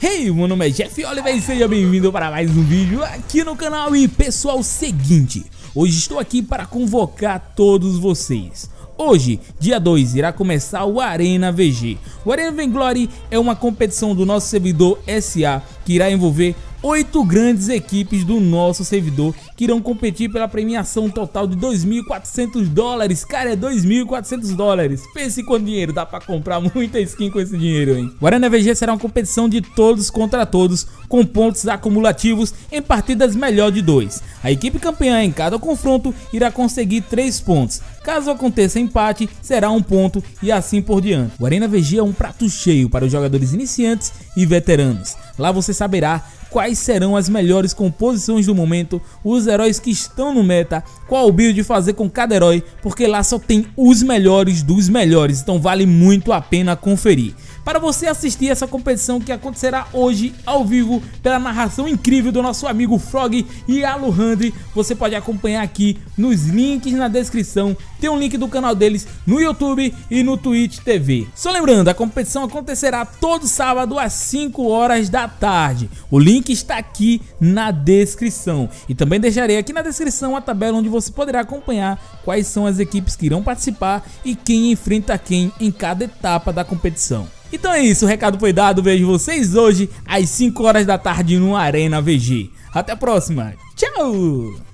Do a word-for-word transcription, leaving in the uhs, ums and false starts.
Hey, meu nome é Jeff Oliver e seja bem-vindo para mais um vídeo aqui no canal. E pessoal, seguinte, hoje estou aqui para convocar todos vocês. Hoje, dia dois, irá começar o Arena V G. O Arena Vainglory é uma competição do nosso servidor S A que irá envolver oito grandes equipes do nosso servidor que irão competir pela premiação total de dois mil e quatrocentos dólares. Cara, é dois mil e quatrocentos dólares. Pense quanto dinheiro, dá pra comprar muita skin com esse dinheiro, hein? O Arena V G será uma competição de todos contra todos, com pontos acumulativos em partidas melhor de dois. A equipe campeã em cada confronto irá conseguir três pontos. Caso aconteça empate, será um ponto e assim por diante. O Arena V G é um prato cheio para os jogadores iniciantes e veteranos. Lá você saberá quais serão as melhores composições do momento, os heróis que estão no meta, qual build fazer com cada herói, porque lá só tem os melhores dos melhores, então vale muito a pena conferir. Para você assistir essa competição que acontecerá hoje ao vivo pela narração incrível do nosso amigo Frog e Aluhandre, você pode acompanhar aqui nos links na descrição. Tem um link do canal deles no YouTube e no Twitch T V. Só lembrando, a competição acontecerá todo sábado às cinco horas da tarde. O link está aqui na descrição. E também deixarei aqui na descrição a tabela onde você poderá acompanhar quais são as equipes que irão participar e quem enfrenta quem em cada etapa da competição. Então é isso, o recado foi dado, vejo vocês hoje às cinco horas da tarde no Arena V G. Até a próxima, tchau!